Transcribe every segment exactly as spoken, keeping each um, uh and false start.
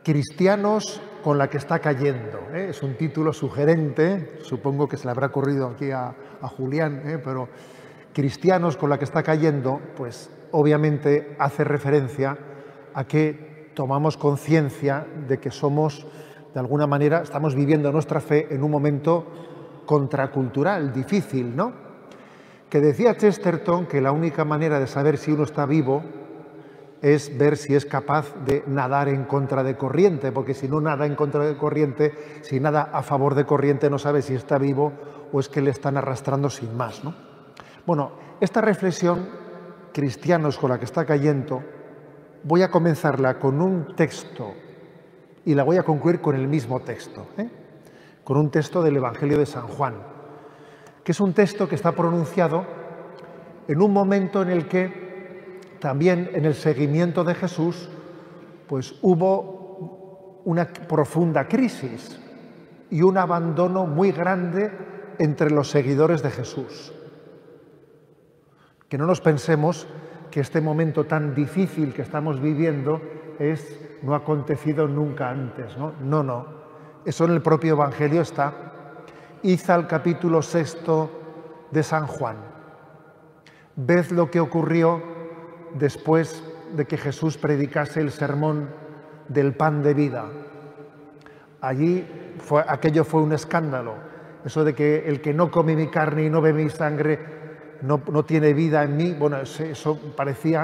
Cristianos con la que está cayendo. ¿eh? Es un título sugerente, supongo que se le habrá ocurrido aquí a, a Julián, ¿eh? pero Cristianos con la que está cayendo, pues obviamente hace referencia a que tomamos conciencia de que somos, de alguna manera, estamos viviendo nuestra fe en un momento contracultural, difícil, ¿no? Que decía Chesterton que la única manera de saber si uno está vivo es ver si es capaz de nadar en contra de corriente, porque si no nada en contra de corriente, si nada a favor de corriente, no sabe si está vivo o es que le están arrastrando sin más, ¿no? Bueno, esta reflexión, cristianos con la que está cayendo, voy a comenzarla con un texto y la voy a concluir con el mismo texto, ¿eh? con un texto del Evangelio de San Juan, que es un texto que está pronunciado en un momento en el que también en el seguimiento de Jesús pues hubo una profunda crisis y un abandono muy grande entre los seguidores de Jesús. Que no nos pensemos que este momento tan difícil que estamos viviendo es, no ha acontecido nunca antes, ¿no? No, no. Eso en el propio Evangelio está. Id al capítulo sexto de San Juan. Ved lo que ocurrió después de que Jesús predicase el sermón del pan de vida. Allí fue, aquello fue un escándalo. Eso de que el que no come mi carne y no bebe mi sangre No, no tiene vida en mí, bueno, eso parecía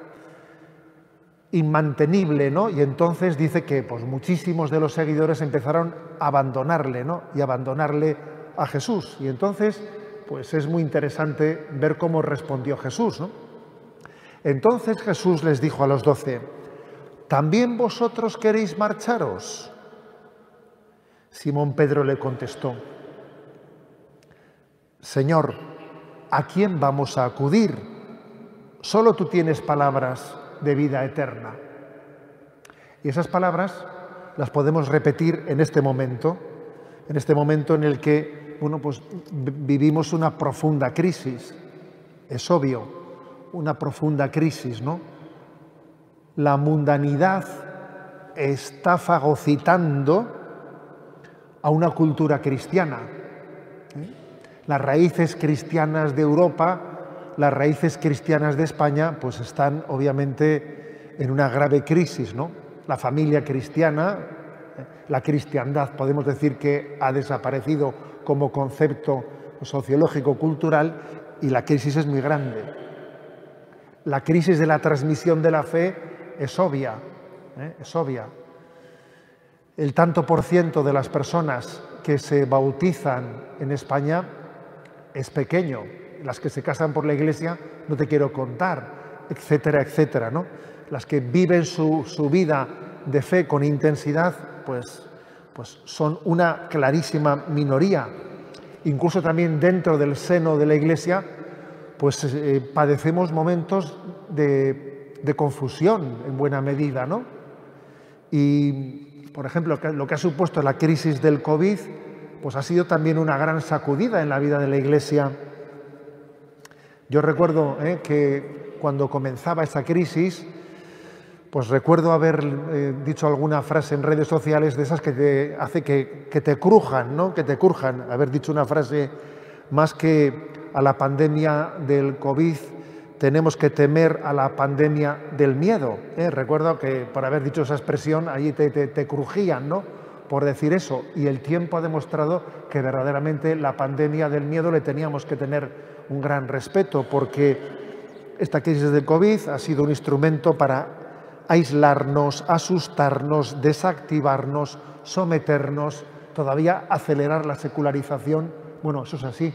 inmantenible, ¿no? Y entonces dice que pues, muchísimos de los seguidores empezaron a abandonarle, ¿no? Y a abandonarle a Jesús. Y entonces, pues es muy interesante ver cómo respondió Jesús, ¿no? Entonces Jesús les dijo a los doce, ¿también vosotros queréis marcharos? Simón Pedro le contestó, Señor, ¿a quién vamos a acudir? Solo tú tienes palabras de vida eterna. Y esas palabras las podemos repetir en este momento, en este momento en el que, bueno, pues vivimos una profunda crisis. Es obvio, una profunda crisis, ¿no? La mundanidad está fagocitando a una cultura cristiana. ¿eh? Las raíces cristianas de Europa, las raíces cristianas de España, pues están obviamente en una grave crisis, ¿no? La familia cristiana, la cristiandad, podemos decir que ha desaparecido como concepto sociológico-cultural y la crisis es muy grande. La crisis de la transmisión de la fe es obvia, ¿eh? es obvia. El tanto por ciento de las personas que se bautizan en España es pequeño. Las que se casan por la Iglesia no te quiero contar, etcétera, etcétera, ¿no? Las que viven su, su vida de fe con intensidad, pues, pues son una clarísima minoría. Incluso también dentro del seno de la Iglesia, pues eh, padecemos momentos de, de confusión en buena medida, ¿no? Y, por ejemplo, lo que ha supuesto la crisis del COVID, pues ha sido también una gran sacudida en la vida de la Iglesia. Yo recuerdo eh, que cuando comenzaba esa crisis, pues recuerdo haber eh, dicho alguna frase en redes sociales de esas que te hace que, que te crujan, ¿no? Que te crujan. Haber dicho una frase, más que a la pandemia del COVID, tenemos que temer a la pandemia del miedo. ¿eh? Recuerdo que por haber dicho esa expresión, allí te, te, te crujían, ¿no? Por decir eso, y el tiempo ha demostrado que verdaderamente la pandemia del miedo le teníamos que tener un gran respeto, porque esta crisis del COVID ha sido un instrumento para aislarnos, asustarnos, desactivarnos, someternos, todavía acelerar la secularización. Bueno, eso es así.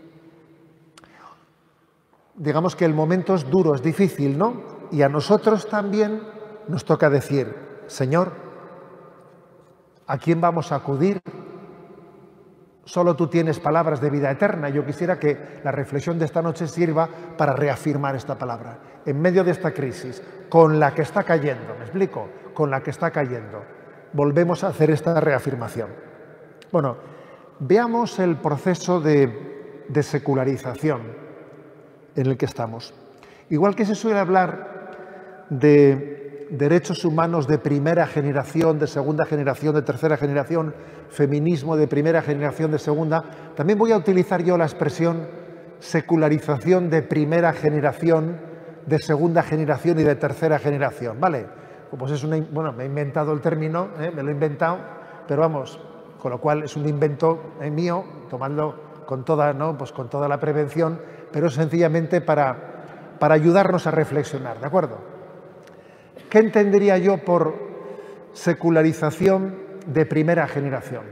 Digamos que el momento es duro, es difícil, ¿no? Y a nosotros también nos toca decir, Señor, ¿a quién vamos a acudir? Solo tú tienes palabras de vida eterna. Yo quisiera que la reflexión de esta noche sirva para reafirmar esta palabra. En medio de esta crisis, con la que está cayendo, ¿me explico? Con la que está cayendo. Volvemos a hacer esta reafirmación. Bueno, veamos el proceso de, de secularización en el que estamos. Igual que se suele hablar de derechos humanos de primera generación, de segunda generación, de tercera generación, feminismo de primera generación, de segunda. También voy a utilizar yo la expresión secularización de primera generación, de segunda generación y de tercera generación, ¿vale? Pues es una, bueno, me he inventado el término, ¿eh? me lo he inventado, pero vamos, con lo cual es un invento eh, mío, tomando con toda, ¿no? Pues con toda la prevención, pero sencillamente para, para ayudarnos a reflexionar, ¿de acuerdo? ¿Qué entendería yo por secularización de primera generación?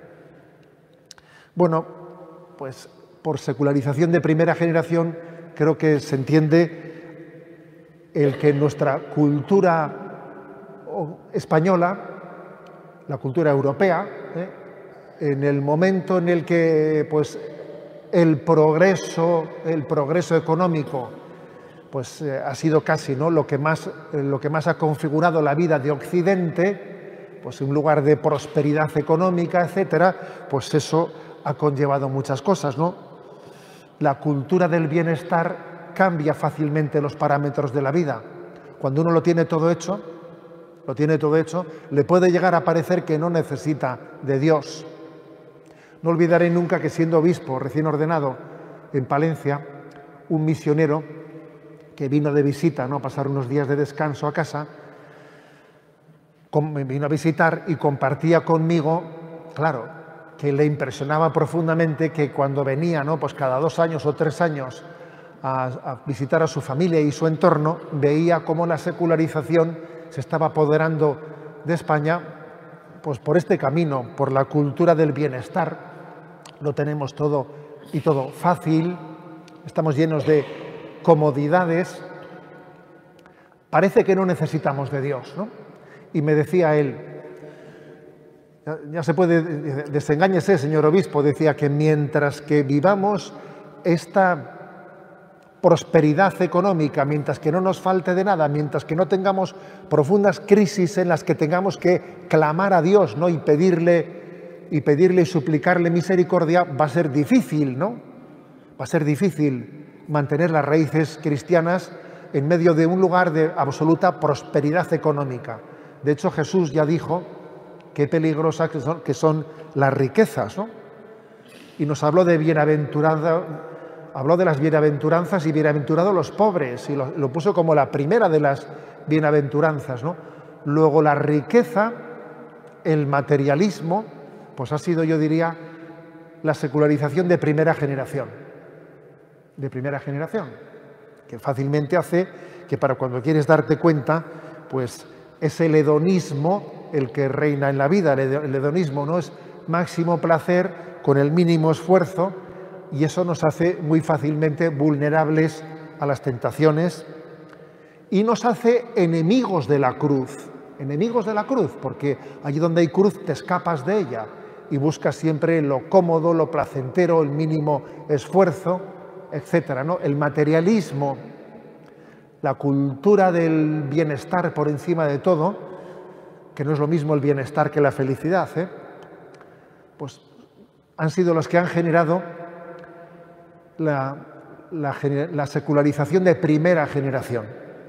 Bueno, pues por secularización de primera generación creo que se entiende el que nuestra cultura española, la cultura europea, ¿eh? en el momento en el que pues, el progreso, el progreso económico pues, eh, ha sido casi ¿no? lo, que más, eh, lo que más ha configurado la vida de Occidente, pues un lugar de prosperidad económica, etcétera, pues eso ha conllevado muchas cosas, ¿no? La cultura del bienestar cambia fácilmente los parámetros de la vida. Cuando uno lo tiene todo hecho, lo tiene todo hecho, le puede llegar a parecer que no necesita de Dios. No olvidaré nunca que siendo obispo recién ordenado en Palencia, un misionero que vino de visita, ¿no? a pasar unos días de descanso a casa, me vino a visitar y compartía conmigo, claro, que le impresionaba profundamente que cuando venía, ¿no? pues cada dos años o tres años a, a visitar a su familia y su entorno, veía cómo la secularización se estaba apoderando de España pues por este camino, por la cultura del bienestar. Lo tenemos todo y todo fácil, estamos llenos de comodidades, parece que no necesitamos de Dios, ¿no? Y me decía él, ya, ya se puede, desengáñese, señor obispo, decía que mientras que vivamos esta prosperidad económica, mientras que no nos falte de nada, mientras que no tengamos profundas crisis en las que tengamos que clamar a Dios, ¿no? y pedirle y pedirle y suplicarle misericordia, va a ser difícil, ¿no? Va a ser difícil mantener las raíces cristianas en medio de un lugar de absoluta prosperidad económica. De hecho, Jesús ya dijo qué peligrosas que son, que son las riquezas, ¿no? Y nos habló de bienaventurada, habló de las bienaventuranzas y bienaventurados los pobres, y lo, lo puso como la primera de las bienaventuranzas, ¿no? Luego la riqueza, el materialismo, pues ha sido, yo diría, la secularización de primera generación, de primera generación, que fácilmente hace que para cuando quieres darte cuenta, pues es el hedonismo el que reina en la vida. El hedonismo no es máximo placer con el mínimo esfuerzo, y eso nos hace muy fácilmente vulnerables a las tentaciones y nos hace enemigos de la cruz, enemigos de la cruz, porque allí donde hay cruz te escapas de ella y buscas siempre lo cómodo, lo placentero, el mínimo esfuerzo, etcétera, ¿no? El materialismo, la cultura del bienestar por encima de todo, que no es lo mismo el bienestar que la felicidad, ¿eh? pues han sido los que han generado la, la, la secularización de primera generación.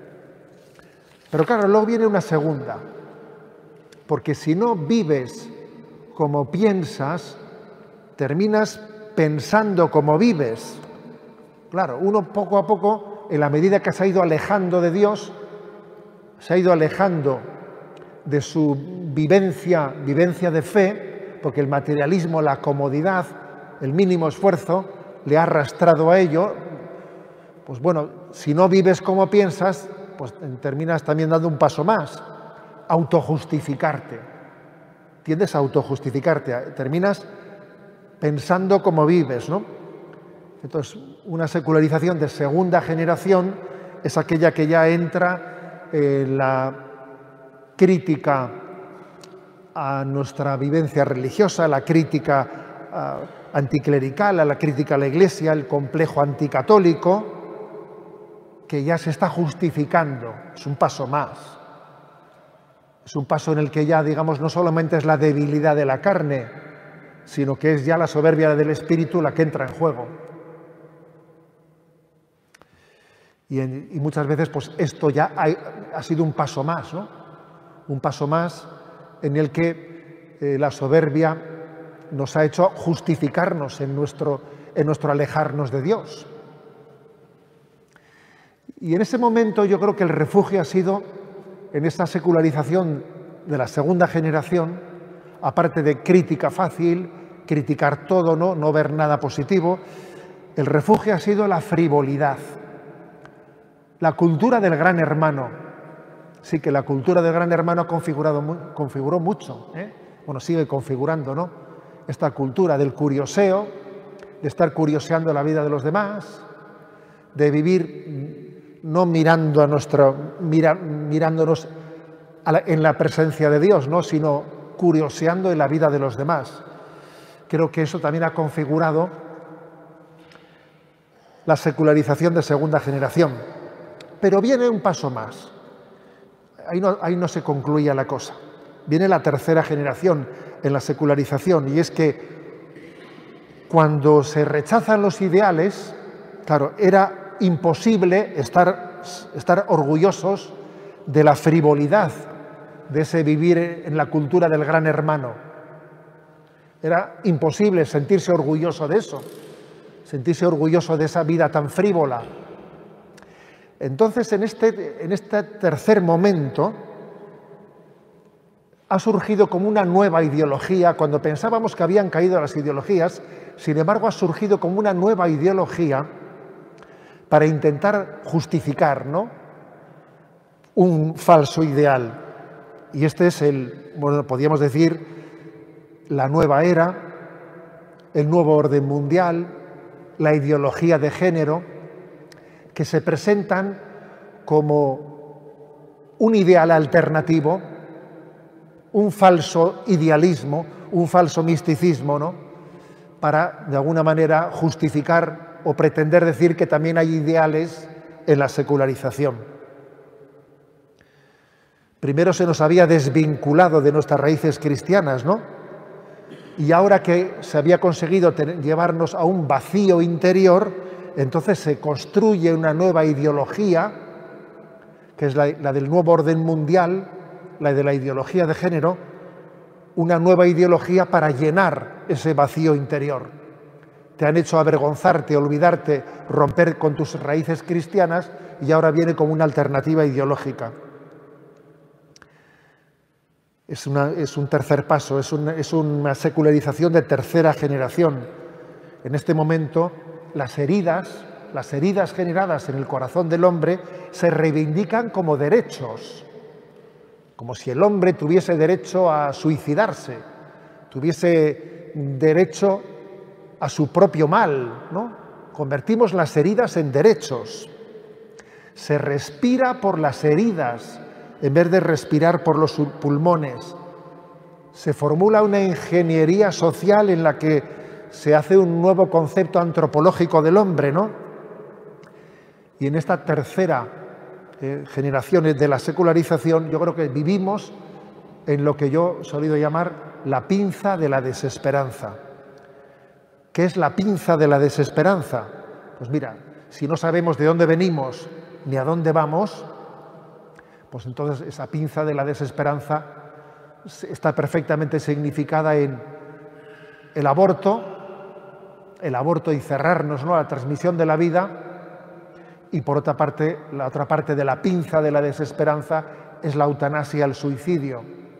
Pero claro, luego viene una segunda, porque si no vives como piensas, terminas pensando como vives. Claro, uno poco a poco, en la medida que se ha ido alejando de Dios, se ha ido alejando de su vivencia, vivencia de fe, porque el materialismo, la comodidad, el mínimo esfuerzo, le ha arrastrado a ello. Pues bueno, si no vives como piensas, pues terminas también dando un paso más, autojustificarte. Tiendes a autojustificarte, terminas pensando como vives, ¿no? Entonces, una secularización de segunda generación es aquella que ya entra en la crítica a nuestra vivencia religiosa, la crítica uh, anticlerical, a la crítica a la Iglesia, el complejo anticatólico, que ya se está justificando. Es un paso más. Es un paso en el que ya, digamos, no solamente es la debilidad de la carne, sino que es ya la soberbia del espíritu la que entra en juego. Y, en, y muchas veces pues esto ya ha, ha sido un paso más, ¿no? Un paso más en el que eh, la soberbia nos ha hecho justificarnos en nuestro, en nuestro alejarnos de Dios. Y en ese momento yo creo que el refugio ha sido, en esta secularización de la segunda generación, aparte de crítica fácil, criticar todo, ¿no? No ver nada positivo, el refugio ha sido la frivolidad, la cultura del gran hermano. Sí que la cultura del gran hermano ha configurado, configuró mucho, ¿eh? Bueno, sigue configurando, ¿no? Esta cultura del curioseo, de estar curioseando la vida de los demás, de vivir no mirando a nuestro, mira, mirándonos a la, en la presencia de Dios, ¿no? Sino curioseando en la vida de los demás. Creo que eso también ha configurado la secularización de segunda generación. Pero viene un paso más. Ahí no, ahí no se concluía la cosa. Viene la tercera generación en la secularización, y es que cuando se rechazan los ideales, claro, era imposible estar, estar orgullosos de la frivolidad, de ese vivir en la cultura del gran hermano. Era imposible sentirse orgulloso de eso, sentirse orgulloso de esa vida tan frívola. Entonces, en este, en este tercer momento, ha surgido como una nueva ideología. Cuando pensábamos que habían caído las ideologías, sin embargo, ha surgido como una nueva ideología para intentar justificar, ¿no?, un falso ideal. Y este es el, bueno, podríamos decir, la nueva era, el nuevo orden mundial, la ideología de género, que se presentan como un ideal alternativo, un falso idealismo, un falso misticismo, ¿no?, para, de alguna manera, justificar o pretender decir que también hay ideales en la secularización. Primero se nos había desvinculado de nuestras raíces cristianas, ¿no? Y ahora que se había conseguido tener, llevarnos a un vacío interior, entonces se construye una nueva ideología, que es la, la del nuevo orden mundial, la de la ideología de género, una nueva ideología para llenar ese vacío interior. Te han hecho avergonzarte, olvidarte, romper con tus raíces cristianas, y ahora viene como una alternativa ideológica. Es, una, es un tercer paso, es una, es una secularización de tercera generación. En este momento, las heridas, las heridas generadas en el corazón del hombre se reivindican como derechos, como si el hombre tuviese derecho a suicidarse, tuviese derecho a su propio mal, ¿no? Convertimos las heridas en derechos. Se respira por las heridas en vez de respirar por los pulmones. Se formula una ingeniería social en la que se hace un nuevo concepto antropológico del hombre, ¿no? Y en esta tercera eh, generación de la secularización, yo creo que vivimos en lo que yo he solido llamar la pinza de la desesperanza. ¿Qué es la pinza de la desesperanza? Pues mira, si no sabemos de dónde venimos ni a dónde vamos, pues entonces esa pinza de la desesperanza está perfectamente significada en el aborto, el aborto y cerrarnos, ¿no?, a la transmisión de la vida, y por otra parte, la otra parte de la pinza de la desesperanza es la eutanasia, el suicidio.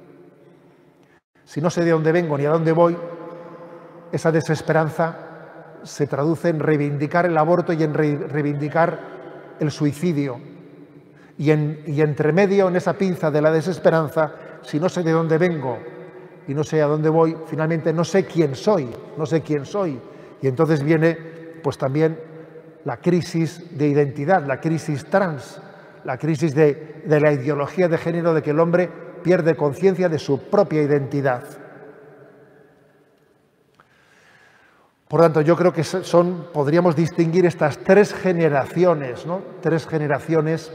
Si no sé de dónde vengo ni a dónde voy, esa desesperanza se traduce en reivindicar el aborto y en reivindicar el suicidio. Y, en, y entre medio, en esa pinza de la desesperanza, si no sé de dónde vengo y no sé a dónde voy, finalmente no sé quién soy, no sé quién soy. Y entonces viene pues también la crisis de identidad, la crisis trans, la crisis de, de la ideología de género, de que el hombre pierde conciencia de su propia identidad. Por tanto, yo creo que son, podríamos distinguir estas tres generaciones, ¿no? Tres generaciones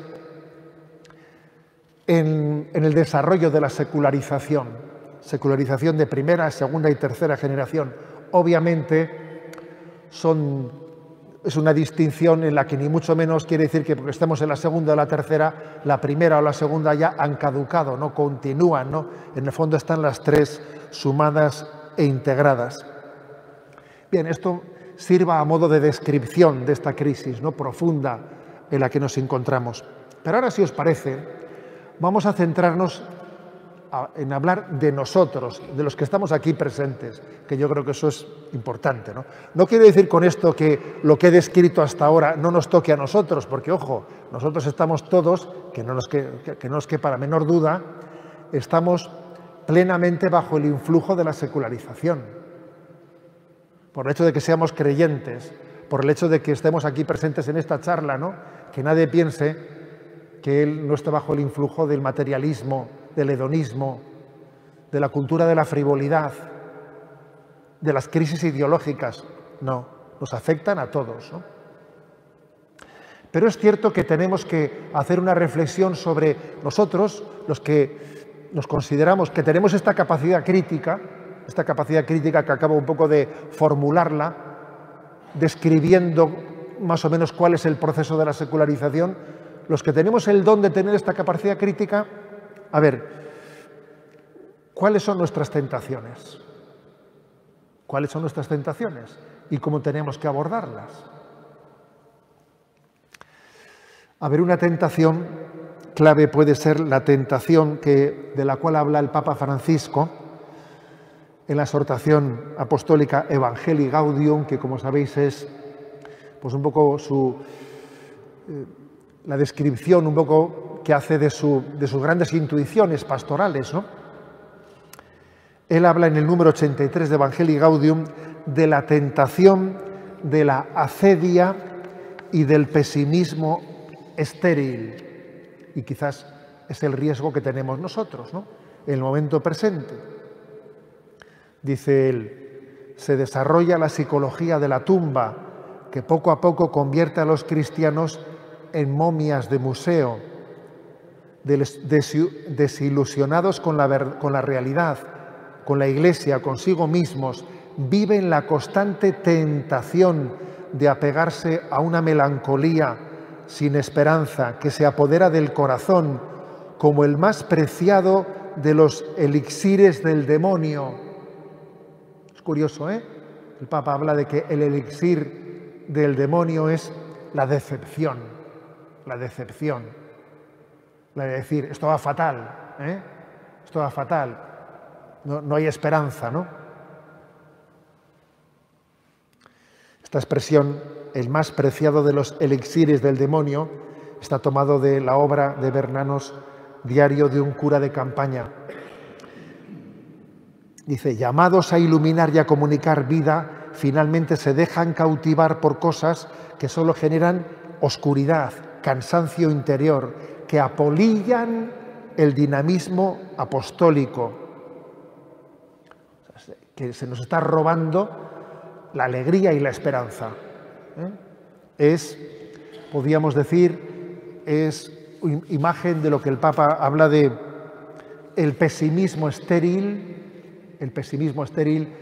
en, en el desarrollo de la secularización. Secularización de primera, segunda y tercera generación. Obviamente son es una distinción en la que ni mucho menos quiere decir que porque estemos en la segunda o la tercera, la primera o la segunda ya han caducado, no continúan, ¿no? En el fondo están las tres sumadas e integradas. Bien, esto sirva a modo de descripción de esta crisis, ¿no?, profunda en la que nos encontramos. Pero ahora, si os parece, vamos a centrarnos en hablar de nosotros, de los que estamos aquí presentes, que yo creo que eso es importante, ¿no? No quiero decir con esto que lo que he descrito hasta ahora no nos toque a nosotros, porque, ojo, nosotros estamos todos, que no nos, que, que no nos quepa la menor duda, estamos plenamente bajo el influjo de la secularización. Por el hecho de que seamos creyentes, por el hecho de que estemos aquí presentes en esta charla, ¿no?, que nadie piense que él no está bajo el influjo del materialismo, del hedonismo, de la cultura de la frivolidad, de las crisis ideológicas. No, nos afectan a todos, ¿no? Pero es cierto que tenemos que hacer una reflexión sobre nosotros, los que nos consideramos que tenemos esta capacidad crítica, esta capacidad crítica que acabo un poco de formularla, describiendo más o menos cuál es el proceso de la secularización. Los que tenemos el don de tener esta capacidad crítica, a ver, ¿cuáles son nuestras tentaciones? ¿Cuáles son nuestras tentaciones? ¿Y cómo tenemos que abordarlas? A ver, una tentación clave puede ser la tentación que, de la cual habla el Papa Francisco en la exhortación apostólica Evangelii Gaudium, que, como sabéis, es pues un poco su, eh, la descripción un poco que hace de, su, de sus grandes intuiciones pastorales, ¿no? Él habla en el número ochenta y tres de Evangelii Gaudium de la tentación de la acedia y del pesimismo estéril. Y quizás es el riesgo que tenemos nosotros, ¿no?, en el momento presente. Dice él, se desarrolla la psicología de la tumba, que poco a poco convierte a los cristianos en momias de museo, desilusionados con la, con la realidad, con la Iglesia, consigo mismos, viven la constante tentación de apegarse a una melancolía sin esperanza que se apodera del corazón como el más preciado de los elixires del demonio. Es curioso, ¿eh? El Papa habla de que el elixir del demonio es la decepción, la decepción, la de decir, esto va fatal, ¿eh? Esto va fatal, no, no hay esperanza, ¿no? Esta expresión, el más preciado de los elixires del demonio, está tomado de la obra de Bernanos, Diario de un cura de campaña. Dice, llamados a iluminar y a comunicar vida, finalmente se dejan cautivar por cosas que solo generan oscuridad, cansancio interior, que apolillan el dinamismo apostólico, que se nos está robando la alegría y la esperanza. ¿Eh? Es, podríamos decir, es imagen de lo que el Papa habla de el pesimismo estéril, el pesimismo estéril,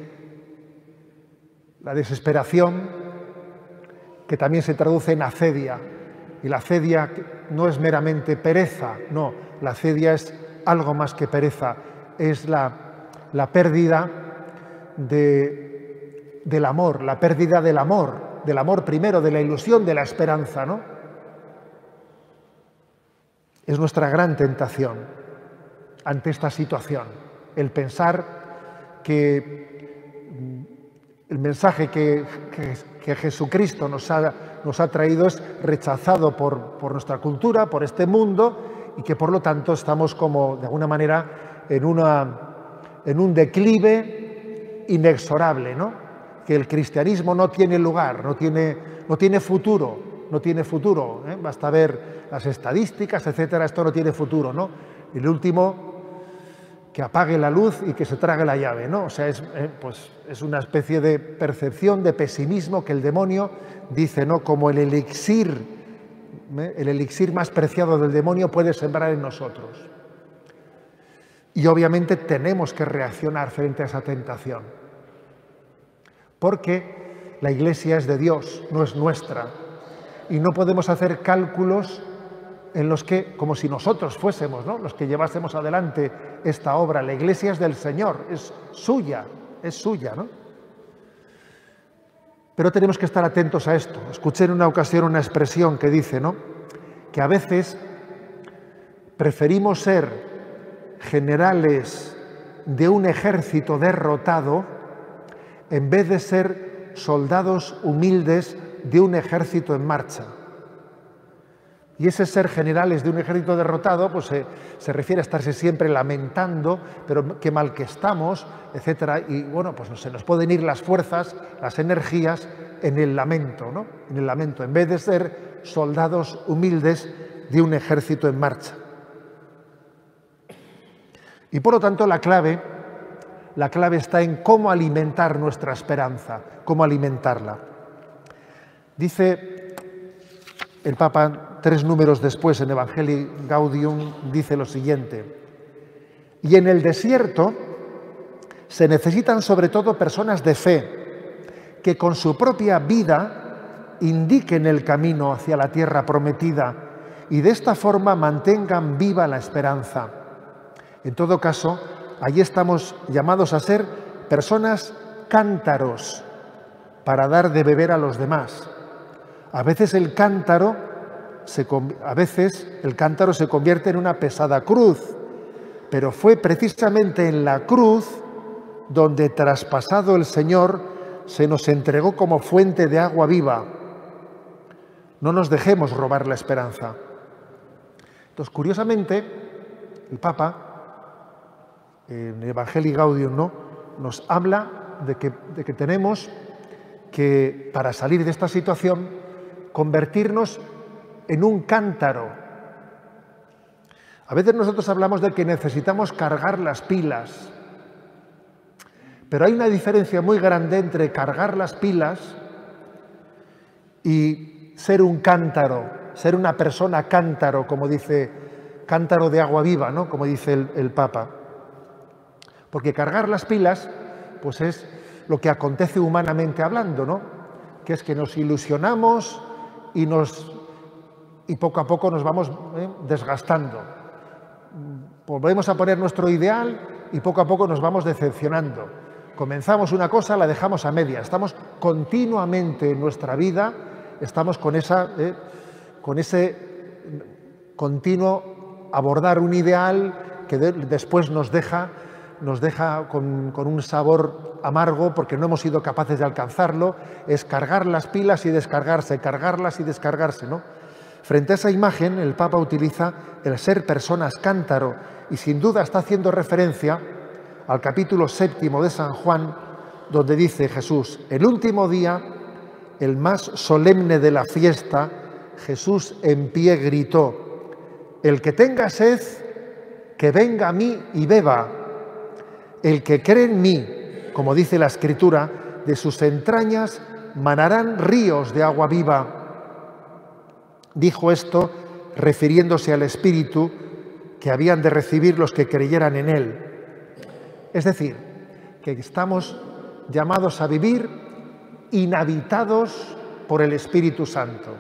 la desesperación, que también se traduce en acedia. Y la acedia no es meramente pereza, no, la acedia es algo más que pereza, es la, la pérdida de, del amor, la pérdida del amor, del amor primero, de la ilusión, de la esperanza, ¿no? Es nuestra gran tentación ante esta situación, el pensar que el mensaje que, que, que Jesucristo nos ha, nos ha traído es rechazado por, por nuestra cultura, por este mundo, y que por lo tanto estamos como, de alguna manera, en, una, en un declive inexorable, ¿no? Que el cristianismo no tiene lugar, no tiene, no tiene futuro, no tiene futuro, ¿eh? Basta ver las estadísticas, etcétera, esto no tiene futuro, ¿no? Y el último, que apague la luz y que se trague la llave, ¿no? O sea, es, eh, pues, es una especie de percepción de pesimismo que el demonio dice, ¿no? Como el elixir, ¿eh? el elixir más preciado del demonio puede sembrar en nosotros. Y obviamente tenemos que reaccionar frente a esa tentación. Porque La Iglesia es de Dios, no es nuestra. Y no podemos hacer cálculos en los que, como si nosotros fuésemos, ¿no?, los que llevásemos adelante esta obra. La Iglesia es del Señor, es suya, es suya, ¿no? Pero tenemos que estar atentos a esto. Escuché en una ocasión una expresión que dice, ¿no?, que a veces preferimos ser generales de un ejército derrotado en vez de ser soldados humildes de un ejército en marcha. Y ese ser generales de un ejército derrotado, pues se, se refiere a estarse siempre lamentando, pero qué mal que estamos, etcétera. Y bueno, pues se nos pueden ir las fuerzas, las energías en el lamento, ¿no? En el lamento, en vez de ser soldados humildes de un ejército en marcha. Y por lo tanto la clave, la clave está en cómo alimentar nuestra esperanza, cómo alimentarla. Dice el Papa, tres números después, en Evangelii Gaudium, dice lo siguiente: y en el desierto se necesitan sobre todo personas de fe, que con su propia vida indiquen el camino hacia la tierra prometida y de esta forma mantengan viva la esperanza. En todo caso, allí estamos llamados a ser personas cántaros para dar de beber a los demás. A veces el cántaro se, a veces el cántaro se convierte en una pesada cruz, pero fue precisamente en la cruz donde, traspasado el Señor, se nos entregó como fuente de agua viva. No nos dejemos robar la esperanza. Entonces, curiosamente, el Papa, en Evangelii Gaudium, ¿no?, nos habla de que, de que tenemos que, para salir de esta situación, convertirnos en un cántaro. A veces nosotros hablamos de que necesitamos cargar las pilas, pero hay una diferencia muy grande entre cargar las pilas y ser un cántaro, ser una persona cántaro, como dice, cántaro de agua viva, ¿no?, como dice el, el Papa. Porque cargar las pilas, pues es lo que acontece humanamente hablando, ¿no?, que es que nos ilusionamos y, nos, y poco a poco nos vamos eh, desgastando. Volvemos a poner nuestro ideal y poco a poco nos vamos decepcionando. Comenzamos una cosa, la dejamos a media. Estamos continuamente en nuestra vida, estamos con, esa, eh, con ese continuo abordar un ideal que de, después nos deja, nos deja con, con un sabor amargo porque no hemos sido capaces de alcanzarlo. Es cargar las pilas y descargarse, cargarlas y descargarse, ¿no? Frente a esa imagen, el Papa utiliza el ser personas cántaro y sin duda está haciendo referencia al capítulo séptimo de San Juan, donde dice Jesús: el último día, el más solemne de la fiesta, Jesús en pie gritó: el que tenga sed, que venga a mí y beba. El que cree en mí, como dice la Escritura, de sus entrañas manarán ríos de agua viva. Dijo esto refiriéndose al Espíritu que habían de recibir los que creyeran en Él. Es decir, que estamos llamados a vivir inhabitados por el Espíritu Santo.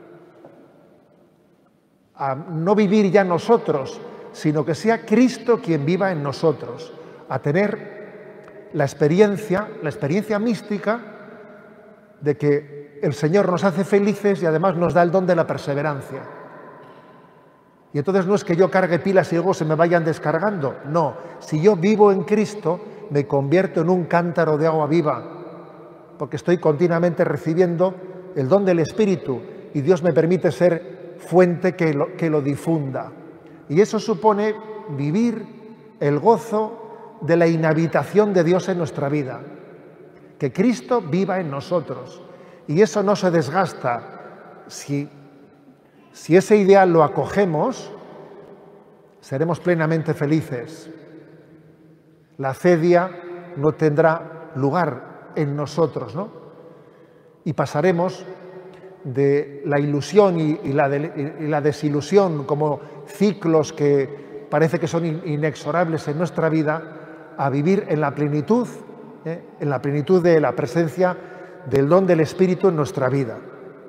A no vivir ya nosotros, sino que sea Cristo quien viva en nosotros. A tener la experiencia, la experiencia mística de que el Señor nos hace felices y además nos da el don de la perseverancia. Y entonces no es que yo cargue pilas y luego se me vayan descargando. No, si yo vivo en Cristo, me convierto en un cántaro de agua viva, porque estoy continuamente recibiendo el don del Espíritu y Dios me permite ser fuente que lo, que lo difunda. Y eso supone vivir el gozo de la inhabitación de Dios en nuestra vida, que Cristo viva en nosotros. Y eso no se desgasta. Si, si ese ideal lo acogemos, seremos plenamente felices. La acedia no tendrá lugar en nosotros, ¿no? Y pasaremos de la ilusión y, y, la, de, y la desilusión como ciclos que parece que son inexorables en nuestra vida, a vivir en la plenitud, ¿eh? en la plenitud de la presencia del don del Espíritu en nuestra vida.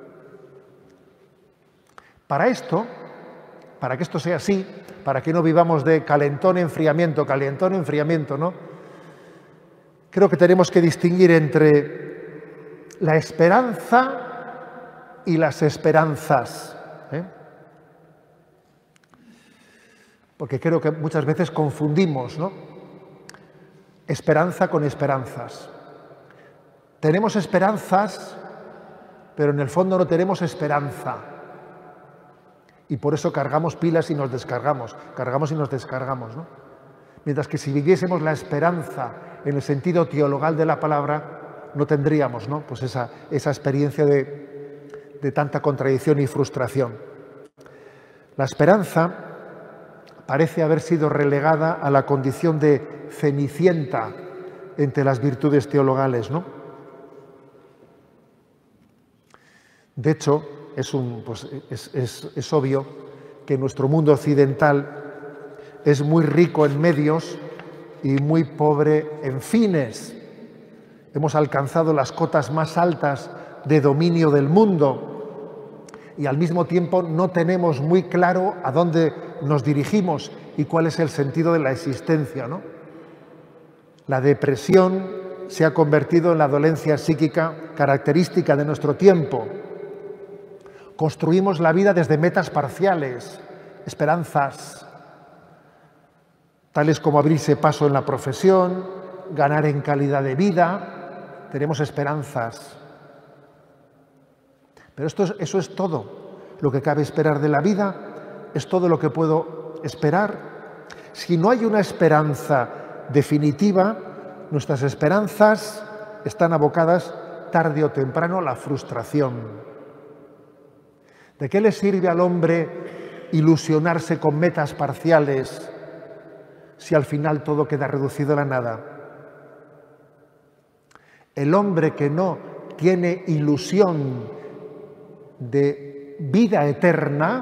Para esto, para que esto sea así, para que no vivamos de calentón, enfriamiento, calentón, enfriamiento, ¿no? Creo que tenemos que distinguir entre la esperanza y las esperanzas, ¿eh? Porque creo que muchas veces confundimos, ¿no?, esperanza con esperanzas. Tenemos esperanzas, pero en el fondo no tenemos esperanza. Y por eso cargamos pilas y nos descargamos, cargamos y nos descargamos, ¿no? Mientras que si viviésemos la esperanza en el sentido teologal de la palabra, no tendríamos, ¿no?, pues esa, esa experiencia de, de tanta contradicción y frustración. La esperanza parece haber sido relegada a la condición de cenicienta entre las virtudes teologales, ¿no? De hecho, es, un, pues, es, es, es obvio que nuestro mundo occidental es muy rico en medios y muy pobre en fines. Hemos alcanzado las cotas más altas de dominio del mundo y al mismo tiempo no tenemos muy claro a dónde nos dirigimos y cuál es el sentido de la existencia, ¿no? La depresión se ha convertido en la dolencia psíquica característica de nuestro tiempo. Construimos la vida desde metas parciales, esperanzas, tales como abrirse paso en la profesión, ganar en calidad de vida. Tenemos esperanzas. Pero esto es, eso es todo lo que cabe esperar de la vida, es todo lo que puedo esperar. Si no hay una esperanza definitiva, nuestras esperanzas están abocadas tarde o temprano a la frustración. ¿De qué le sirve al hombre ilusionarse con metas parciales si al final todo queda reducido a la nada? El hombre que no tiene ilusión de vida eterna,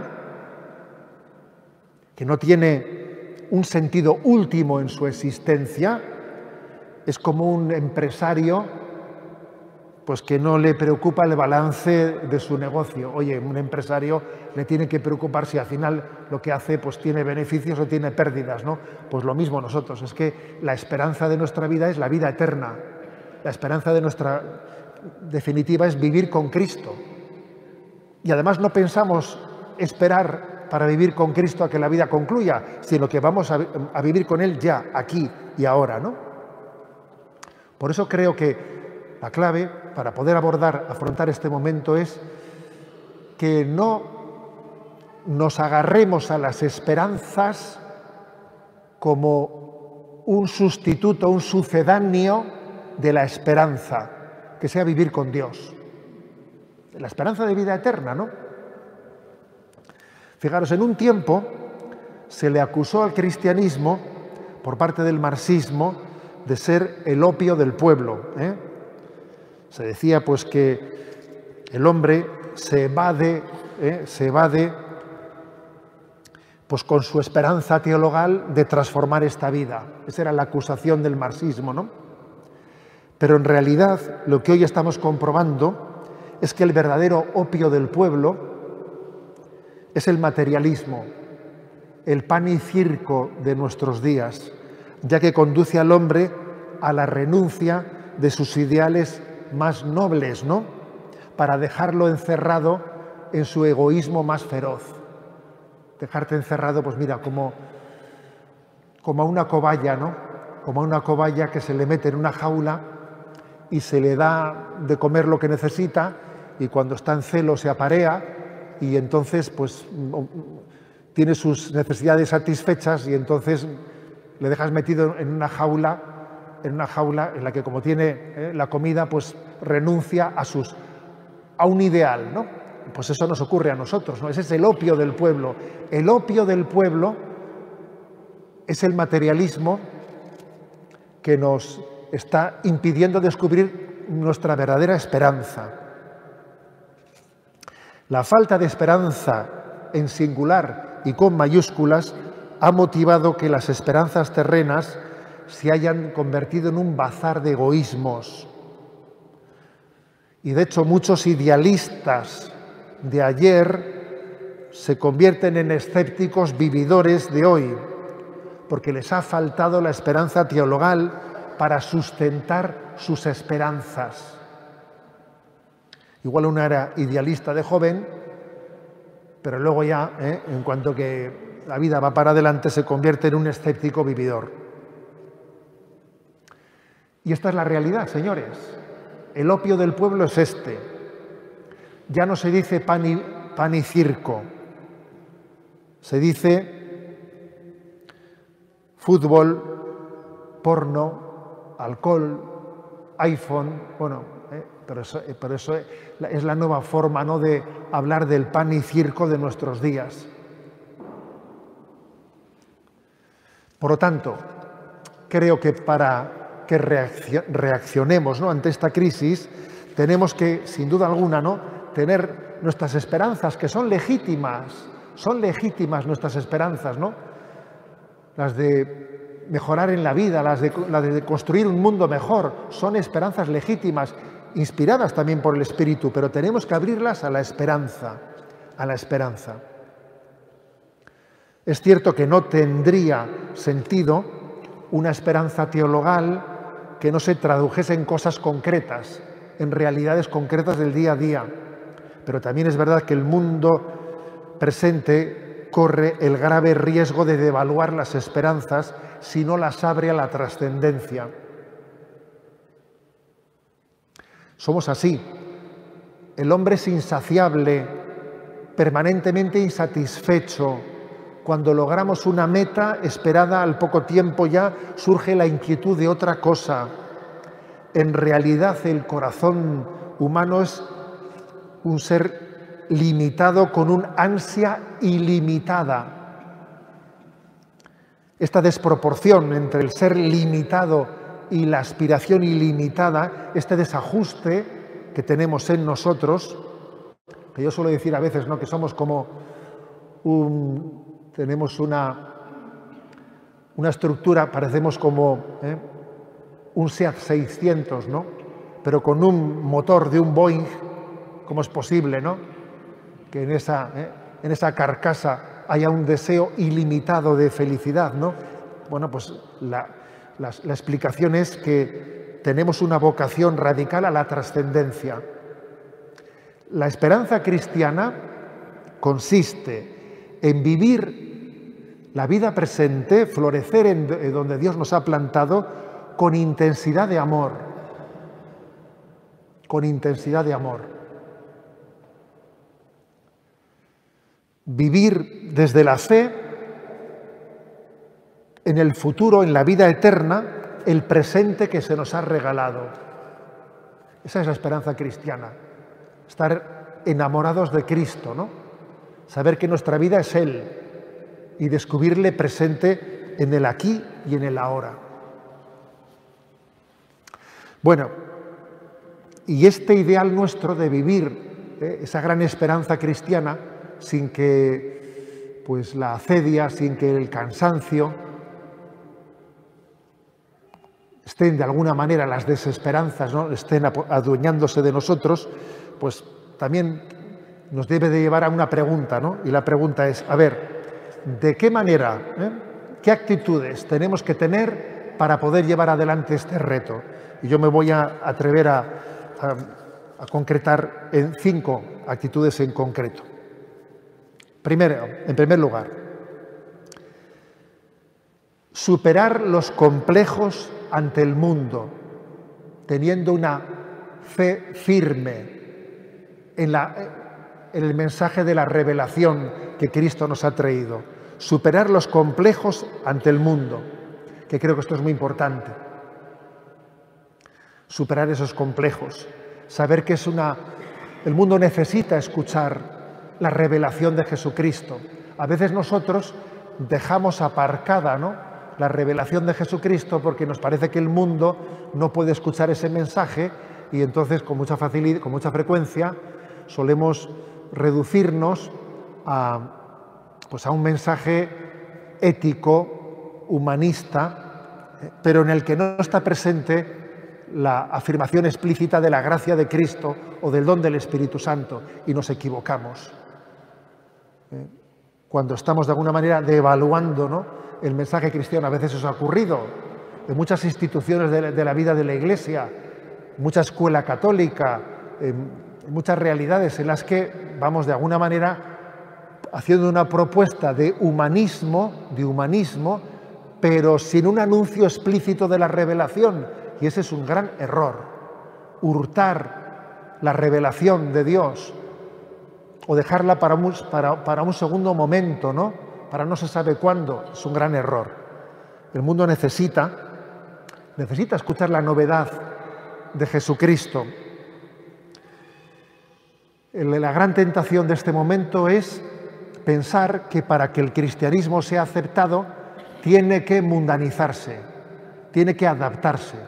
que no tiene un sentido último en su existencia, es como un empresario pues que no le preocupa el balance de su negocio. Oye, un empresario le tiene que preocupar si al final lo que hace pues tiene beneficios o tiene pérdidas, ¿no? Pues lo mismo nosotros, es que la esperanza de nuestra vida es la vida eterna. La esperanza de nuestra definitiva es vivir con Cristo. Y además no pensamos esperar para vivir con Cristo a que la vida concluya, sino que vamos a, a vivir con Él ya, aquí y ahora, ¿no? Por eso creo que la clave para poder abordar, afrontar este momento es que no nos agarremos a las esperanzas como un sustituto, un sucedáneo de la esperanza, que sea vivir con Dios. La esperanza de vida eterna, ¿no? Fijaros, en un tiempo se le acusó al cristianismo, por parte del marxismo, de ser el opio del pueblo, ¿eh? Se decía pues que el hombre se evade, ¿eh? se evade pues con su esperanza teologal de transformar esta vida. Esa era la acusación del marxismo, ¿no? Pero en realidad lo que hoy estamos comprobando es que el verdadero opio del pueblo es el materialismo, el pan y circo de nuestros días, ya que conduce al hombre a la renuncia de sus ideales más nobles, ¿no?, para dejarlo encerrado en su egoísmo más feroz. Dejarte encerrado, pues mira, como, como a una cobaya, ¿no? Como a una cobaya que se le mete en una jaula y se le da de comer lo que necesita y cuando está en celo se aparea y entonces pues tiene sus necesidades satisfechas y entonces le dejas metido en una jaula, en una jaula en la que como tiene eh, la comida, pues renuncia a, sus, a un ideal, ¿no? Pues eso nos ocurre a nosotros, ¿no? Ese es el opio del pueblo. El opio del pueblo es el materialismo que nos está impidiendo descubrir nuestra verdadera esperanza. La falta de esperanza en singular y con mayúsculas ha motivado que las esperanzas terrenas se hayan convertido en un bazar de egoísmos. Y de hecho muchos idealistas de ayer se convierten en escépticos vividores de hoy, porque les ha faltado la esperanza teologal para sustentar sus esperanzas. Igual uno era idealista de joven, pero luego ya, ¿eh? en cuanto que la vida va para adelante, se convierte en un escéptico vividor. Y esta es la realidad, señores. El opio del pueblo es este. Ya no se dice pan y, pan y circo. Se dice fútbol, porno, alcohol, iPhone, bueno, eh, pero, eso, eh, pero eso es la nueva forma, ¿no?, de hablar del pan y circo de nuestros días. Por lo tanto, creo que para que reaccionemos, ¿no?, ante esta crisis, tenemos que, sin duda alguna, ¿no?, tener nuestras esperanzas, que son legítimas, son legítimas nuestras esperanzas, ¿no?, las de mejorar en la vida, las de, las de construir un mundo mejor, son esperanzas legítimas, inspiradas también por el Espíritu, pero tenemos que abrirlas a la esperanza, a la esperanza. Es cierto que no tendría sentido una esperanza teologal que no se tradujese en cosas concretas, en realidades concretas del día a día, pero también es verdad que el mundo presente corre el grave riesgo de devaluar las esperanzas si no las abre a la trascendencia. Somos así. El hombre es insaciable, permanentemente insatisfecho. Cuando logramos una meta esperada, al poco tiempo ya surge la inquietud de otra cosa. En realidad, el corazón humano es un ser limitado con un ansia ilimitada. Esta desproporción entre el ser limitado y la aspiración ilimitada, este desajuste que tenemos en nosotros, que yo suelo decir a veces, ¿no?, que somos como un, tenemos una, una estructura, parecemos como ¿eh? un SEAT seiscientos, ¿no?, pero con un motor de un Boeing. ¿Cómo es posible, ¿no?, que en esa, ¿eh? en esa carcasa haya un deseo ilimitado de felicidad, ¿no? Bueno, pues la, la, la explicación es que tenemos una vocación radical a la trascendencia. La esperanza cristiana consiste en vivir la vida presente, florecer en donde Dios nos ha plantado con intensidad de amor, con intensidad de amor. Vivir desde la fe en el futuro, en la vida eterna, el presente que se nos ha regalado. Esa es la esperanza cristiana. Estar enamorados de Cristo, ¿no? Saber que nuestra vida es Él y descubrirle presente en el aquí y en el ahora. Bueno, y este ideal nuestro de vivir ¿eh? esa gran esperanza cristiana, sin que pues, la acedia, sin que el cansancio estén de alguna manera las desesperanzas, ¿no?, estén adueñándose de nosotros, pues también nos debe de llevar a una pregunta, ¿no? Y la pregunta es, a ver, ¿de qué manera, eh, qué actitudes tenemos que tener para poder llevar adelante este reto? Y yo me voy a atrever a, a, a concretar en cinco actitudes en concreto. Primero, en primer lugar, superar los complejos ante el mundo, teniendo una fe firme en, la, en el mensaje de la revelación que Cristo nos ha traído. Superar los complejos ante el mundo, que creo que esto es muy importante. Superar esos complejos, saber que es una, el mundo necesita escuchar la revelación de Jesucristo. A veces nosotros dejamos aparcada, ¿no?, la revelación de Jesucristo porque nos parece que el mundo no puede escuchar ese mensaje y entonces con mucha facilidad, con mucha frecuencia solemos reducirnos a, pues a un mensaje ético, humanista, pero en el que no está presente la afirmación explícita de la gracia de Cristo o del don del Espíritu Santo y nos equivocamos. ¿Eh? Cuando estamos de alguna manera devaluando, ¿no?, el mensaje cristiano. A veces eso ha ocurrido en muchas instituciones de la, de la vida de la Iglesia, mucha escuela católica, en muchas realidades en las que vamos de alguna manera haciendo una propuesta de humanismo, de humanismo, pero sin un anuncio explícito de la revelación. Y ese es un gran error. Hurtar la revelación de Dios o dejarla para un, para, para un segundo momento, ¿no?, para no se sabe cuándo, es un gran error. El mundo necesita, necesita escuchar la novedad de Jesucristo. La gran tentación de este momento es pensar que para que el cristianismo sea aceptado tiene que mundanizarse, tiene que adaptarse.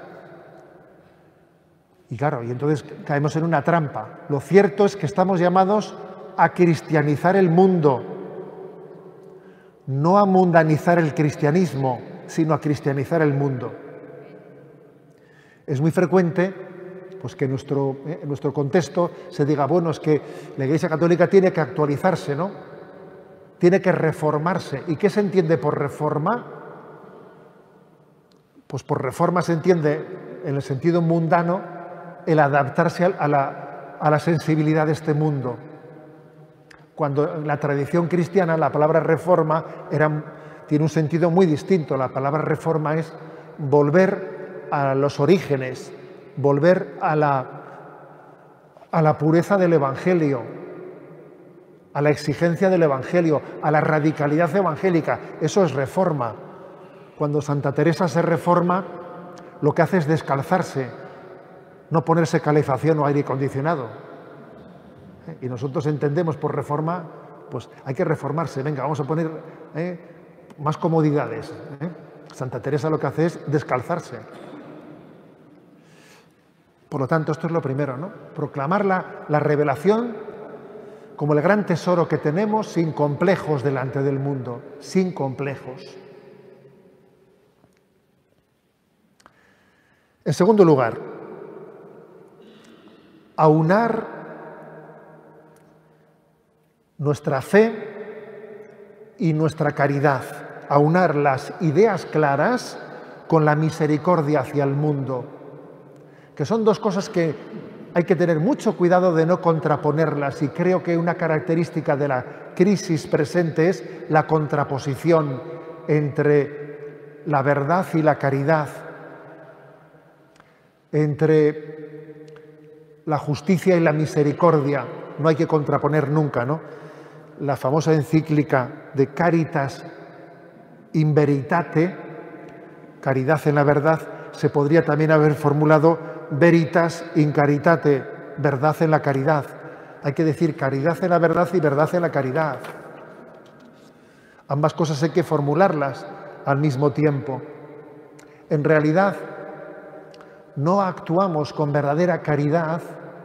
Y claro, y entonces caemos en una trampa. Lo cierto es que estamos llamados a cristianizar el mundo, no a mundanizar el cristianismo, sino a cristianizar el mundo. Es muy frecuente pues, que en nuestro, eh, en nuestro contexto se diga, bueno, es que la Iglesia Católica tiene que actualizarse, ¿no? Tiene que reformarse. ¿Y qué se entiende por reforma? Pues por reforma se entiende, en el sentido mundano, el adaptarse a la, a la sensibilidad de este mundo. Cuando en la tradición cristiana la palabra reforma era, tiene un sentido muy distinto. La palabra reforma es volver a los orígenes, volver a la, a la pureza del Evangelio, a la exigencia del Evangelio, a la radicalidad evangélica. Eso es reforma. Cuando Santa Teresa se reforma, lo que hace es descalzarse, no ponerse calefacción o aire acondicionado. Y nosotros entendemos por reforma, pues hay que reformarse. Venga, vamos a poner eh, más comodidades. ¿eh? Santa Teresa lo que hace es descalzarse. Por lo tanto, esto es lo primero, ¿no? Proclamar la, la revelación como el gran tesoro que tenemos, sin complejos delante del mundo, sin complejos. En segundo lugar, aunar nuestra fe y nuestra caridad, aunar las ideas claras con la misericordia hacia el mundo, que son dos cosas que hay que tener mucho cuidado de no contraponerlas, y creo que una característica de la crisis presente es la contraposición entre la verdad y la caridad, entre la justicia y la misericordia. No hay que contraponer nunca, ¿no? La famosa encíclica de Caritas in Veritate, caridad en la verdad, se podría también haber formulado Veritas in Caritate, verdad en la caridad. Hay que decir caridad en la verdad y verdad en la caridad. Ambas cosas hay que formularlas al mismo tiempo. En realidad, no actuamos con verdadera caridad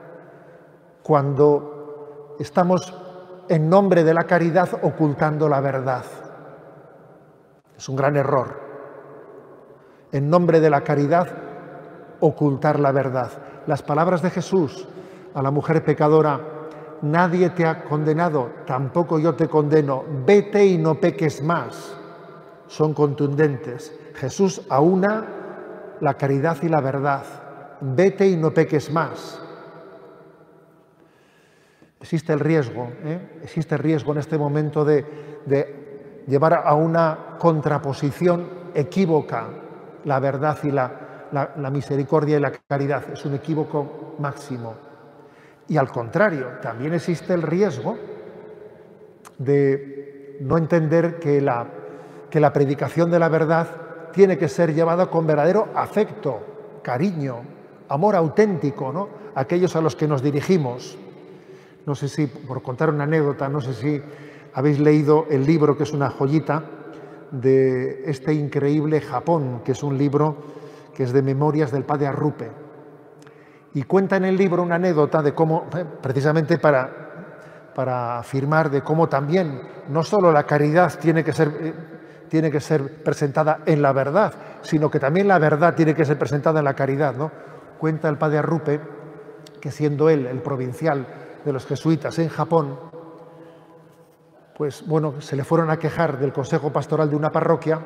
cuando estamos en nombre de la caridad ocultando la verdad. Es un gran error. En nombre de la caridad ocultar la verdad. Las palabras de Jesús a la mujer pecadora, nadie te ha condenado, tampoco yo te condeno, vete y no peques más, son contundentes. Jesús aúna la caridad y la verdad. Vete y no peques más. Existe el riesgo, ¿eh? existe el riesgo en este momento de, de llevar a una contraposición equívoca la verdad y la, la, la misericordia y la caridad. Es un equívoco máximo. Y al contrario, también existe el riesgo de no entender que la, que la predicación de la verdad tiene que ser llevada con verdadero afecto, cariño, amor auténtico, ¿no? a aquellos a los que nos dirigimos. No sé si, por contar una anécdota, no sé si habéis leído el libro, que es una joyita, de este increíble Japón, que es un libro que es de memorias del padre Arrupe. Y cuenta en el libro una anécdota de cómo, precisamente para, para afirmar de cómo también, no solo la caridad tiene que ser, tiene que ser presentada en la verdad, sino que también la verdad tiene que ser presentada en la caridad, ¿no? Cuenta el padre Arrupe que, siendo él el provincial de los jesuitas en Japón, pues bueno, se le fueron a quejar del consejo pastoral de una parroquia,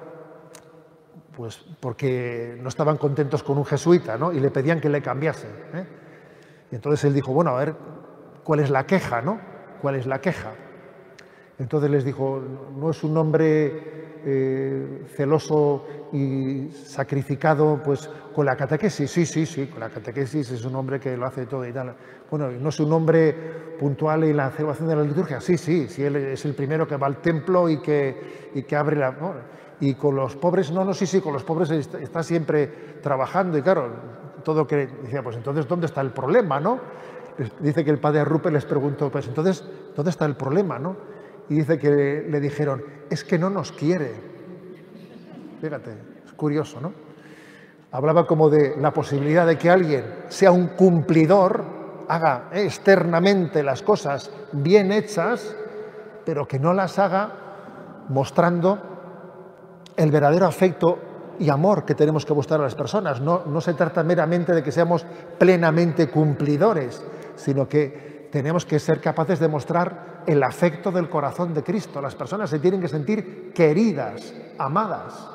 pues porque no estaban contentos con un jesuita, ¿no? Y le pedían que le cambiasen, ¿eh? Y entonces él dijo, bueno, a ver, ¿cuál es la queja, no? ¿Cuál es la queja? Entonces les dijo, no es un hombre eh, celoso y sacrificado pues con la catequesis. Sí, sí, sí, con la catequesis es un hombre que lo hace todo y tal. Bueno, no es un hombre puntual en la celebración de la liturgia. Sí, sí, sí, él es el primero que va al templo y que, y que abre la... ¿no? Y con los pobres, no, no, sí, sí, con los pobres está, está siempre trabajando. Y claro, todo que... Decía, pues entonces, ¿dónde está el problema, no? Dice que el padre Arrupe les preguntó, pues entonces, ¿dónde está el problema, no? Y dice que le dijeron, es que no nos quiere. Fíjate, es curioso, ¿no? Hablaba como de la posibilidad de que alguien sea un cumplidor, haga externamente las cosas bien hechas, pero que no las haga mostrando el verdadero afecto y amor que tenemos que mostrar a las personas. No, no se trata meramente de que seamos plenamente cumplidores, sino que tenemos que ser capaces de mostrar el afecto del corazón de Cristo. Las personas se tienen que sentir queridas, amadas,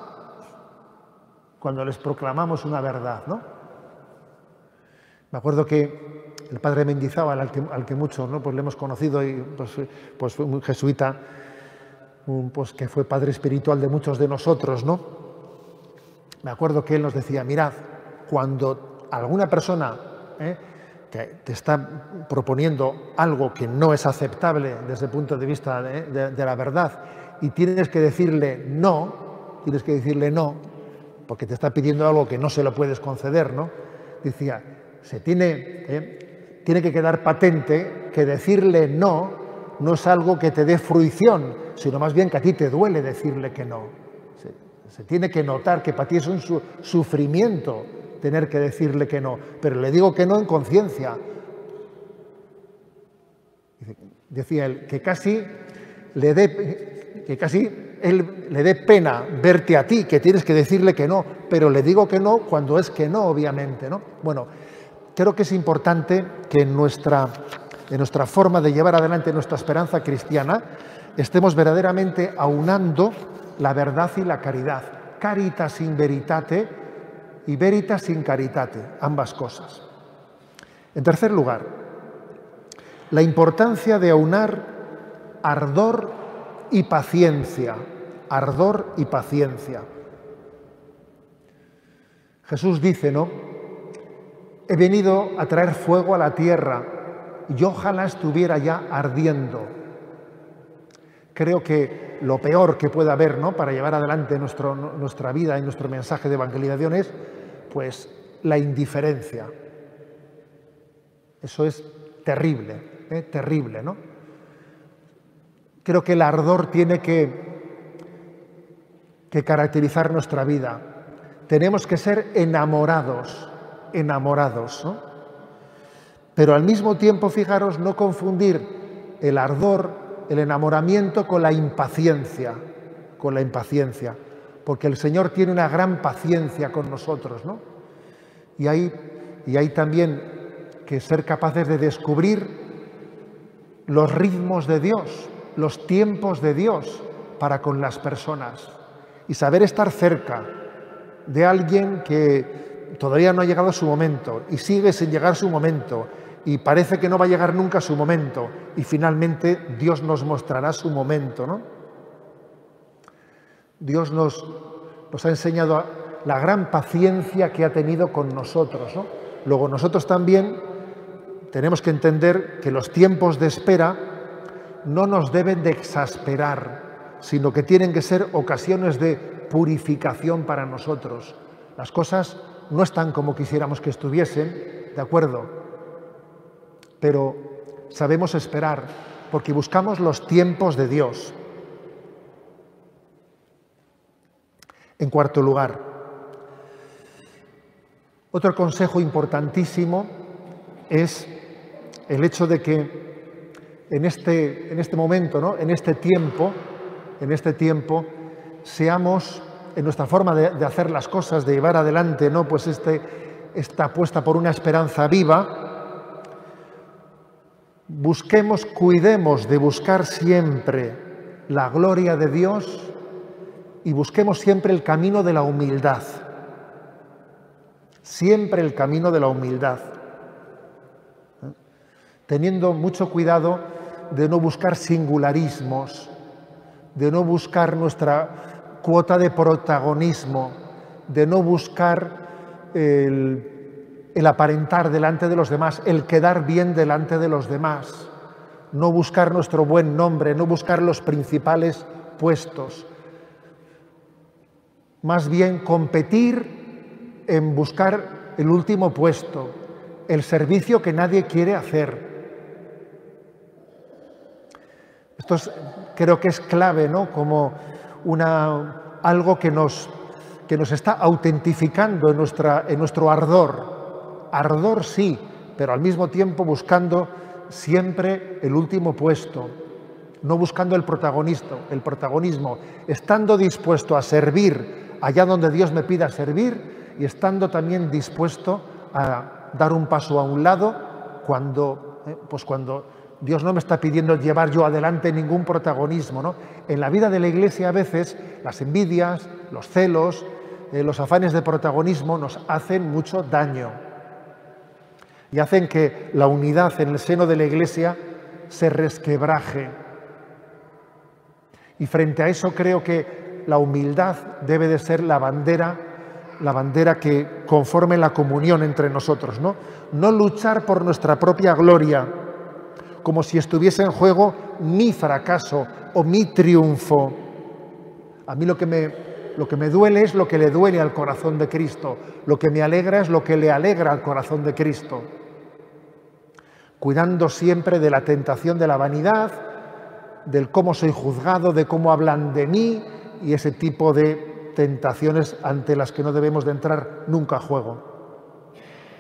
cuando les proclamamos una verdad, ¿no? Me acuerdo que el padre Mendizábal, al que, al que muchos, ¿no? pues le hemos conocido, y pues, pues fue un jesuita, un, pues, que fue padre espiritual de muchos de nosotros, ¿no? Me acuerdo que él nos decía, mirad, cuando alguna persona ¿eh? que te está proponiendo algo que no es aceptable desde el punto de vista de, de, de la verdad y tienes que decirle no, tienes que decirle no, porque te está pidiendo algo que no se lo puedes conceder, ¿no? Decía, se tiene, eh, tiene que quedar patente que decirle no no es algo que te dé fruición, sino más bien que a ti te duele decirle que no. Se, se tiene que notar que para ti es un su, sufrimiento tener que decirle que no, pero le digo que no en conciencia. Decía él, que casi le dé, que casi él le dé pena verte a ti, que tienes que decirle que no, pero le digo que no cuando es que no, obviamente, ¿no? Bueno, creo que es importante que en nuestra, en nuestra forma de llevar adelante nuestra esperanza cristiana estemos verdaderamente aunando la verdad y la caridad. Caritas in veritate y veritas in caritate, ambas cosas. En tercer lugar, la importancia de aunar ardor y paciencia, ardor y paciencia. Jesús dice, ¿no? He venido a traer fuego a la tierra y ojalá estuviera ya ardiendo. Creo que lo peor que puede haber, ¿no? para llevar adelante nuestro, nuestra vida y nuestro mensaje de evangelización es pues, la indiferencia. Eso es terrible, ¿eh? terrible, ¿no? Creo que el ardor tiene que, que caracterizar nuestra vida. Tenemos que ser enamorados, enamorados, ¿no? Pero al mismo tiempo, fijaros, no confundir el ardor, el enamoramiento con la impaciencia, con la impaciencia, porque el Señor tiene una gran paciencia con nosotros, ¿no? Y hay, y hay también que ser capaces de descubrir los ritmos de Dios, los tiempos de Dios para con las personas y saber estar cerca de alguien que todavía no ha llegado a su momento y sigue sin llegar su momento y parece que no va a llegar nunca su momento y finalmente Dios nos mostrará su momento, ¿no? Dios nos, nos ha enseñado la gran paciencia que ha tenido con nosotros, ¿no? Luego nosotros también tenemos que entender que los tiempos de espera no nos deben de exasperar, sino que tienen que ser ocasiones de purificación para nosotros. Las cosas no están como quisiéramos que estuviesen, ¿de acuerdo? Pero sabemos esperar porque buscamos los tiempos de Dios. En cuarto lugar, otro consejo importantísimo es el hecho de que en este, en este momento, ¿no? en este tiempo, en este tiempo, seamos, en nuestra forma de, de hacer las cosas, de llevar adelante, ¿no? pues este, está puesta por una esperanza viva, busquemos, cuidemos de buscar siempre la gloria de Dios y busquemos siempre el camino de la humildad. Siempre el camino de la humildad. Teniendo mucho cuidado de no buscar singularismos, de no buscar nuestra cuota de protagonismo, de no buscar el, el aparentar delante de los demás, el quedar bien delante de los demás, no buscar nuestro buen nombre, no buscar los principales puestos. Más bien competir en buscar el último puesto, el servicio que nadie quiere hacer. Esto es, creo que es clave, ¿no? Como una, algo que nos, que nos está autentificando en, nuestra, en nuestro ardor. Ardor sí, pero al mismo tiempo buscando siempre el último puesto, no buscando el protagonista, el protagonismo, estando dispuesto a servir allá donde Dios me pida servir y estando también dispuesto a dar un paso a un lado cuando, eh, pues cuando Dios no me está pidiendo llevar yo adelante ningún protagonismo, ¿no? En la vida de la Iglesia a veces las envidias, los celos, eh, los afanes de protagonismo nos hacen mucho daño y hacen que la unidad en el seno de la Iglesia se resquebraje. Y frente a eso creo que la humildad debe de ser la bandera, la bandera que conforme la comunión entre nosotros, ¿no? No luchar por nuestra propia gloria, como si estuviese en juego mi fracaso o mi triunfo. A mí lo que me, lo que me duele es lo que le duele al corazón de Cristo, lo que me alegra es lo que le alegra al corazón de Cristo. Cuidando siempre de la tentación de la vanidad, del cómo soy juzgado, de cómo hablan de mí y ese tipo de tentaciones ante las que no debemos de entrar nunca a juego.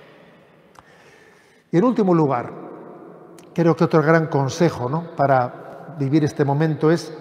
Y en último lugar, creo que otro gran consejo, ¿no?, para vivir este momento es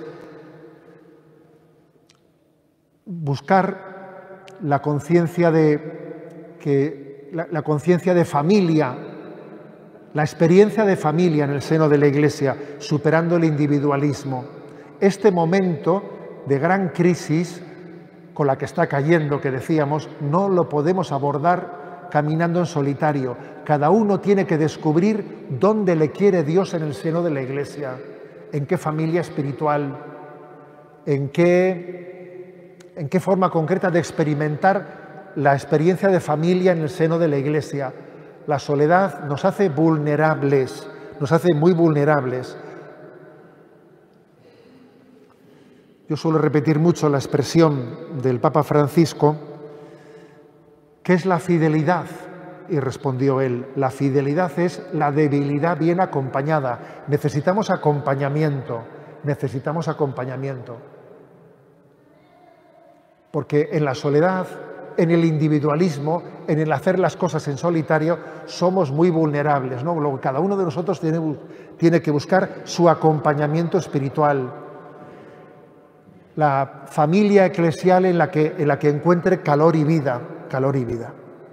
buscar la conciencia de que la, la conciencia de familia, la experiencia de familia en el seno de la Iglesia, superando el individualismo. Este momento de gran crisis con la que está cayendo, que decíamos, no lo podemos abordar caminando en solitario. Cada uno tiene que descubrir dónde le quiere Dios en el seno de la Iglesia, en qué familia espiritual, en qué, en qué forma concreta de experimentar la experiencia de familia en el seno de la Iglesia. La soledad nos hace vulnerables, nos hace muy vulnerables. Yo suelo repetir mucho la expresión del Papa Francisco, ¿qué es la fidelidad? Y respondió él, la fidelidad es la debilidad bien acompañada. Necesitamos acompañamiento, necesitamos acompañamiento. Porque en la soledad, en el individualismo, en el hacer las cosas en solitario, somos muy vulnerables, ¿no? Luego, cada uno de nosotros tiene, tiene que buscar su acompañamiento espiritual. La familia eclesial en la que, en la que encuentre calor y vida, calor y vida.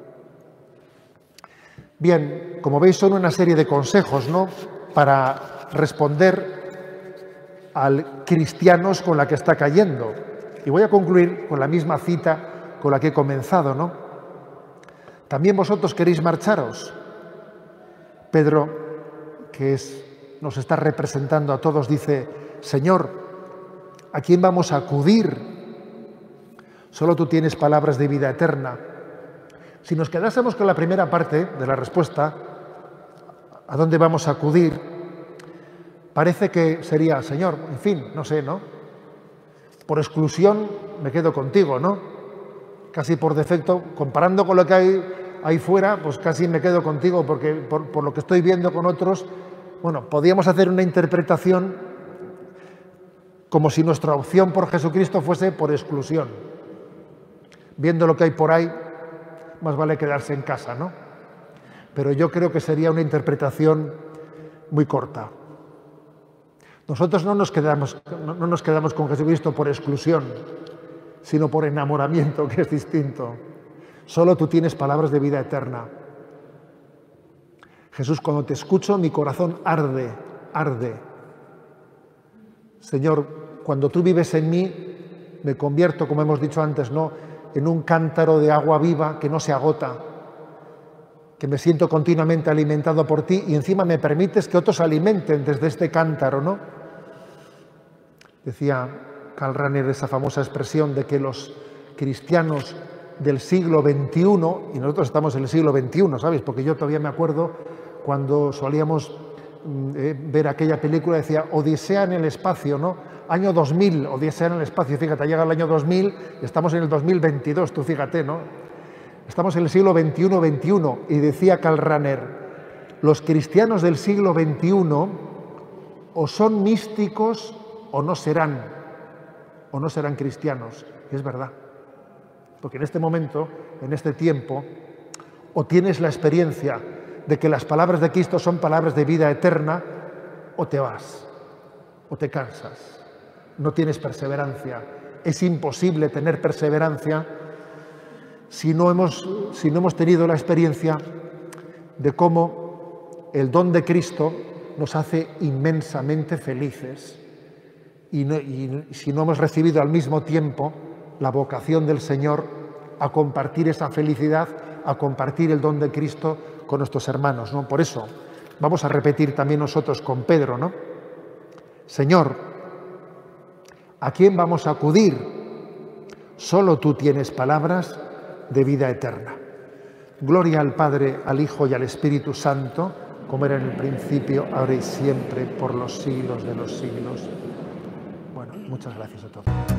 Bien, como veis, son una serie de consejos, ¿no?, para responder al cristianos con la que está cayendo. Y voy a concluir con la misma cita con la que he comenzado, ¿no? También vosotros queréis marcharos. Pedro, que es, nos está representando a todos, dice, Señor, ¿a quién vamos a acudir? Solo tú tienes palabras de vida eterna. Si nos quedásemos con la primera parte de la respuesta, ¿a dónde vamos a acudir? Parece que sería, Señor, en fin, no sé, ¿no? Por exclusión me quedo contigo, ¿no? Casi por defecto, comparando con lo que hay ahí fuera, pues casi me quedo contigo, porque por, por lo que estoy viendo con otros, bueno, podríamos hacer una interpretación como si nuestra opción por Jesucristo fuese por exclusión. Viendo lo que hay por ahí, más vale quedarse en casa, ¿no? Pero yo creo que sería una interpretación muy corta. Nosotros no nos quedamos, no, no nos quedamos con Jesucristo por exclusión, sino por enamoramiento, que es distinto. Solo tú tienes palabras de vida eterna. Jesús, cuando te escucho, mi corazón arde, arde. Señor, cuando tú vives en mí, me convierto, como hemos dicho antes, ¿no?, en un cántaro de agua viva que no se agota, que me siento continuamente alimentado por ti y encima me permites que otros alimenten desde este cántaro, ¿no? Decía Karl Rahner esa famosa expresión de que los cristianos del siglo veintiuno, y nosotros estamos en el siglo veintiuno, ¿sabes? Porque yo todavía me acuerdo cuando solíamos eh, ver aquella película, decía Odisea en el espacio, ¿no? Año dos mil, Odisea en el espacio, fíjate, llega el año dos mil, estamos en el dos mil veintidós, tú fíjate, ¿no? Estamos en el siglo veintiuno veintiuno, y decía Karl Rahner, los cristianos del siglo veintiuno o son místicos o no serán, o no serán cristianos. Y es verdad, porque en este momento, en este tiempo, o tienes la experiencia de que las palabras de Cristo son palabras de vida eterna, o te vas, o te cansas. No tienes perseverancia. Es imposible tener perseverancia si no hemos, si no hemos tenido la experiencia de cómo el don de Cristo nos hace inmensamente felices y, no, y si no hemos recibido al mismo tiempo la vocación del Señor a compartir esa felicidad, a compartir el don de Cristo con nuestros hermanos, ¿no? Por eso vamos a repetir también nosotros con Pedro, ¿no? Señor, ¿a quién vamos a acudir? Solo tú tienes palabras de vida eterna. Gloria al Padre, al Hijo y al Espíritu Santo, como era en el principio, ahora y siempre, por los siglos de los siglos. Bueno, muchas gracias a todos.